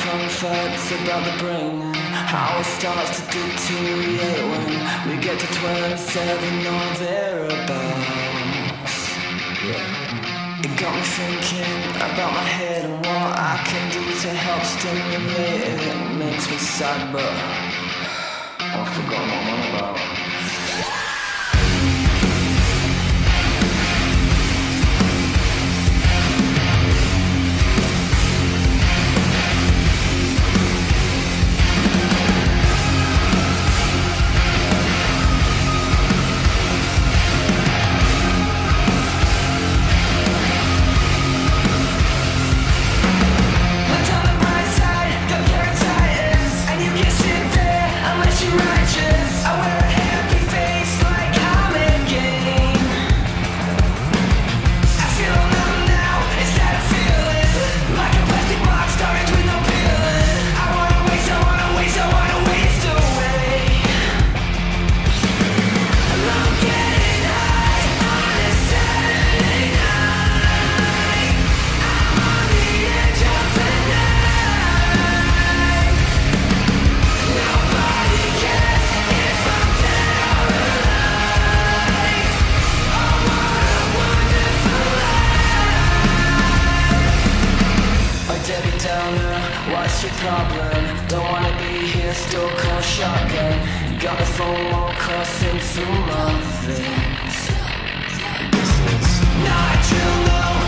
fun facts about the brain and how it starts to deteriorate when we get to 27 or thereabouts. It got me thinking about my head and what I can do to help stimulate it. It makes me sad, but I've forgotten what I'm on about. What's your problem? Don't wanna be here, still call shotgun. Got the phone all crossing to my veins. This is not true, no.